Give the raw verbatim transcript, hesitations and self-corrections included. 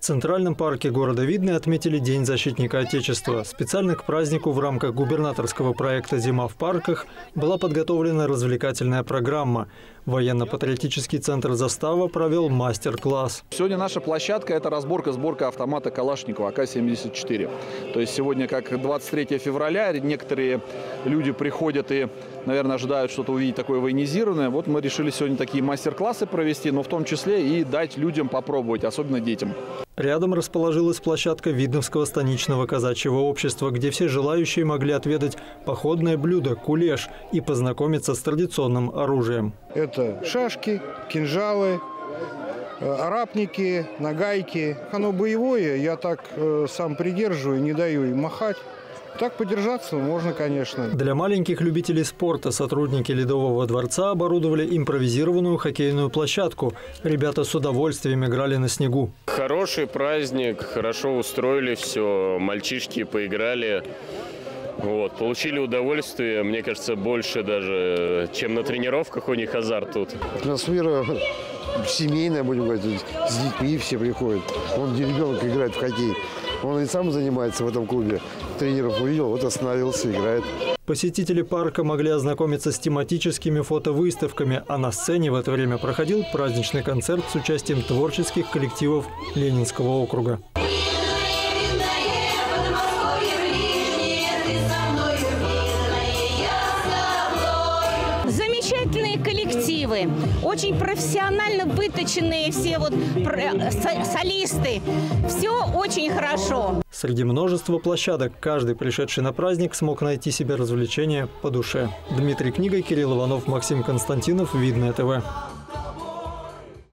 Центральном парке города Видное отметили День защитника Отечества. Специально к празднику в рамках губернаторского проекта «Зима в парках» была подготовлена развлекательная программа. Военно-патриотический центр «Застава» провел мастер-класс. Сегодня наша площадка – это разборка-сборка автомата Калашникова А К семьдесят четыре. То есть сегодня, как двадцать третьего февраля, некоторые люди приходят и, наверное, ожидают что-то увидеть такое военизированное. Вот мы решили сегодня такие мастер-классы провести, но в том числе и дать людям попробовать, особенно детям. Рядом расположилась площадка Видновского станичного казачьего общества, где все желающие могли отведать походное блюдо – кулеш и познакомиться с традиционным оружием. Это шашки, кинжалы, арапники, нагайки. Оно боевое, я так э, сам придерживаю, не даю им махать. Так подержаться можно, конечно. Для маленьких любителей спорта сотрудники Ледового дворца оборудовали импровизированную хоккейную площадку. Ребята с удовольствием играли на снегу. Хороший праздник, хорошо устроили все, мальчишки поиграли. Вот, получили удовольствие, мне кажется, больше даже, чем на тренировках, у них азарт тут. Атмосфера семейная, будем говорить, с детьми все приходят. Он где ребенок играет в хоккей. Он и сам занимается в этом клубе. Тренеров увидел, вот остановился, играет. Посетители парка могли ознакомиться с тематическими фотовыставками, а на сцене в это время проходил праздничный концерт с участием творческих коллективов Ленинского округа. Замечательные коллективы, очень профессионально выточенные все вот солисты. Все очень хорошо. Среди множества площадок каждый пришедший на праздник смог найти себе развлечение по душе. Дмитрий Книга, Кирилл Иванов, Максим Константинов, Видное ТВ.